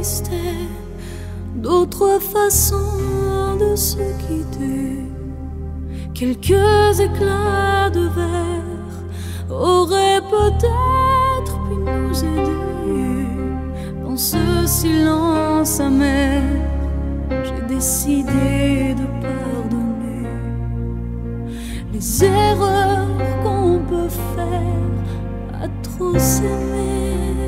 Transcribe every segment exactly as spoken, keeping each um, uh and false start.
existait d'autres façons de se quitter. Quelques éclats de verre auraient peut-être pu nous aider. Dans ce silence amer, j'ai décidé de pardonner les erreurs qu'on peut faire à trop s'aimer.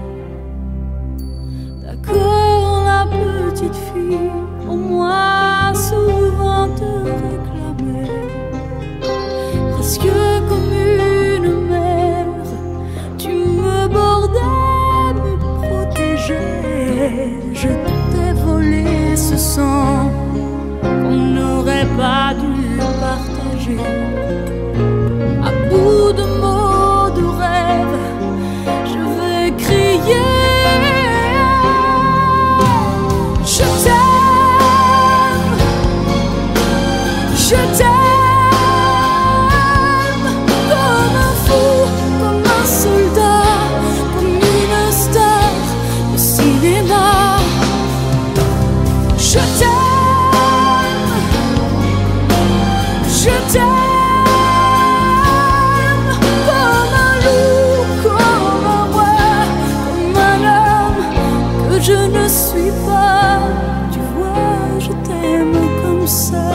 D'accord, la petite fille, au moins souvent te réclamait, presque comme une mère, tu me bordais, me protégeais. Je t'ai volé ce sang qu'on n'aurait pas dû partager. À bout de mots, de rêves, je vais crier. Je t'aime, je t'aime comme un fou, comme un soldat, comme une star de cinéma. Je t'aime, je t'aime comme un loup, comme un roi, comme un homme que je ne suis pas. Tu vois, je t'aime comme ça.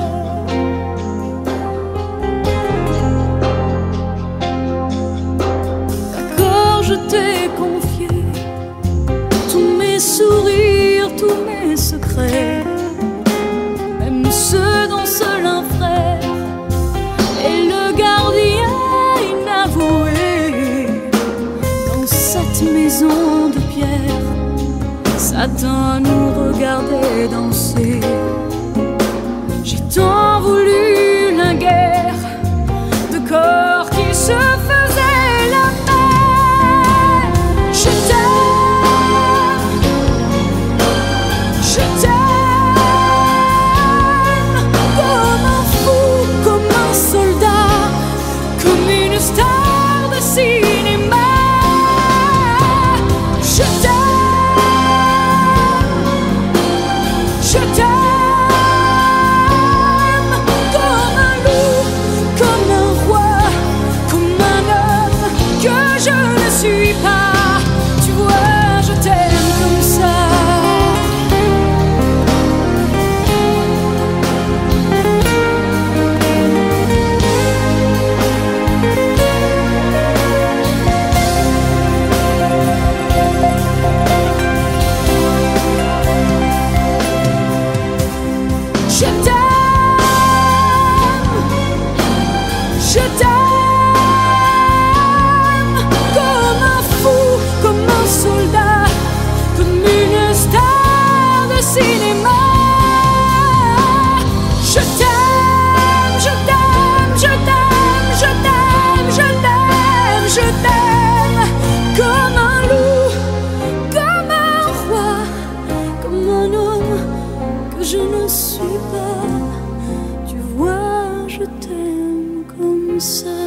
D'accord, je t'ai confié tous mes sourires, tous mes secrets, même ceux dont seul un frère est le gardien inavoué. Dans cette maison de pierre, Satan nous regardait danser. J'ai tant voulu la guerre de corps qui se faisaient la paix. Je t'aime, je t'aime comme un fou, comme un soldat, comme une star de cinéma. Je t'aime, je t'aime comme un loup, comme un roi, comme un homme que je ne suis pas. Tu vois, je t'aime comme ça. Je t'aime, je t'aime comme un fou, comme un soldat, comme une star de cinéma. Je t'aime, je t'aime, je t'aime, je t'aime, je t'aime, je t'aime comme un loup, comme un roi, comme un homme que je ne suis pas. Tu vois, je t'aime comme ça.